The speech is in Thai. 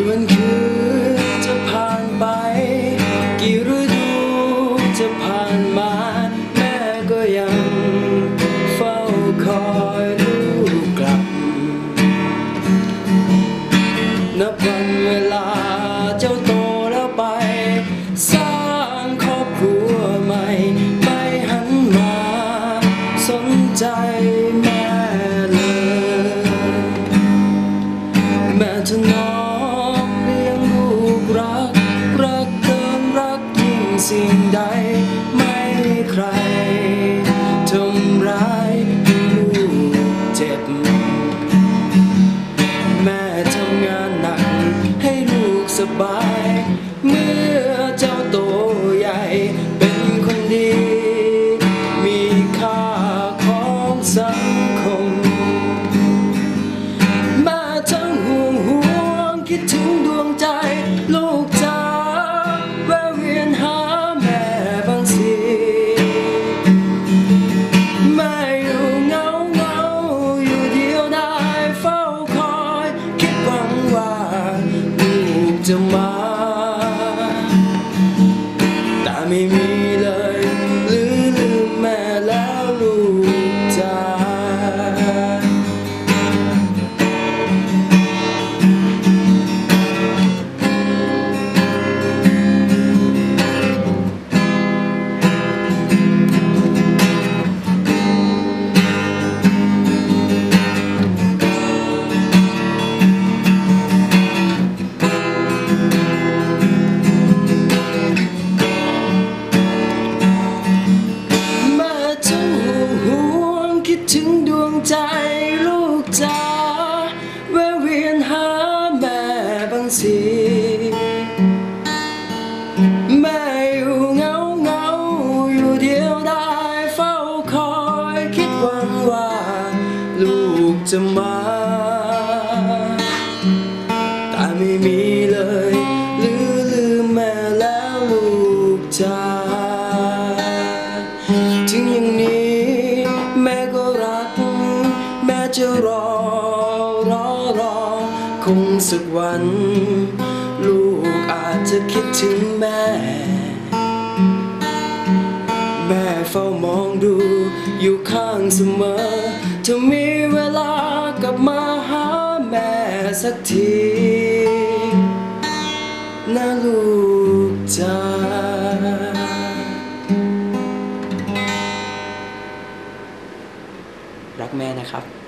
วันคืนจะผ่านไปกี่ฤดูจะผ่านมาแม่ก็ยังเฝ้าคอยลูกกลับนับวันเวลาเจ้าโตแล้วไปสร้างครอบครัวใหม่ไม่หันมาสนใจแม่เลยแม่ถนอมเลี้ยงลูกรักเกินรักยิ่งสิ่งใดไม่มีใครทำร้ายลูกเจ็บแม่ทำงานหนักให้ลูกสบายเมื่อเจ้าโตใหญ่เป็นคนดีมีค่าของสังคมแม่ทั้งห่วงคิดถึงดวงใจลูกจ๋าแวะเวียนหาแม่บางทีแม่อยู่เงาอยู่เดียวดายเฝ้าคอยคิดหวังว่าลูกจะมาแต่ไม่มีเลยลืมแม่แล้วลูกจ๋าคิดถึงดวงใจลูกจ๋าแวะเวียนหาแม่บางทีแม่อยู่เงาอยู่เดียวดายเฝ้าคอยคิดหวังว่าลูกจะมาแต่ไม่มีเลยลืมแม่แล้วลูกจ๋าถึงอย่างนี้แม่ก็รักแม่จะรอคงสักวันลูกอาจจะคิดถึงแม่เฝ้ามองดูอยู่ข้างเสมอถ้ามีเวลากลับมาหาแม่สักทีนะลูกจ๋ารักแม่นะครับ